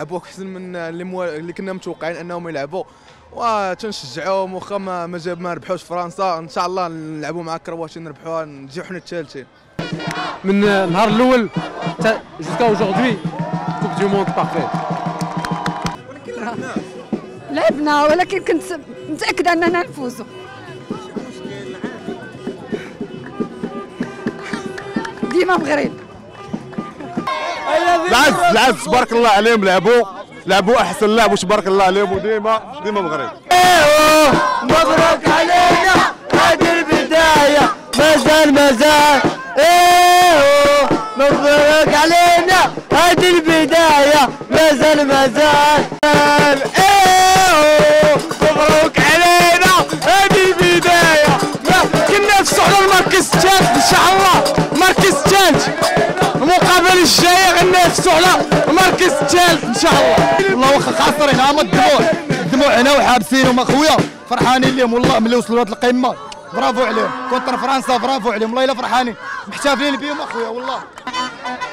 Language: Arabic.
يلعبوا احسن من اللي كنا متوقعين انهم يلعبوا، وتنشجعوهم واخا ما ربحوش فرنسا، ان شاء الله نلعبوا مع كرواتيا نربحوها نجيو حنا الثالثين. من النهار الاول جوسكا اوجوردي كوب دو موند بارفيت. لعبنا ولكن كنت متاكده اننا نفوزوا. ديما مغرب. العز تبارك الله عليهم، لعبوا احسن لعب تبارك الله عليهم، وديما مغرب. مبروك علينا هذه البدايه، مازال مبروك علينا هذه البدايه، مازال مبروك علينا هذه البدايه. كنا في الصعود المركز الثالث ان شاء الله، المركز الثالث المقابله الجايه غننافسوا على المركز الثالث ان شاء الله. والله واخا خاسرين هما الدموع هنا وحابسينهم اخويا، فرحانين لهم والله ملي وصلوا لهاد القمه، برافو عليهم كونتر فرنسا، برافو عليهم والله الا فرحانين محتفلين بهم اخويا والله.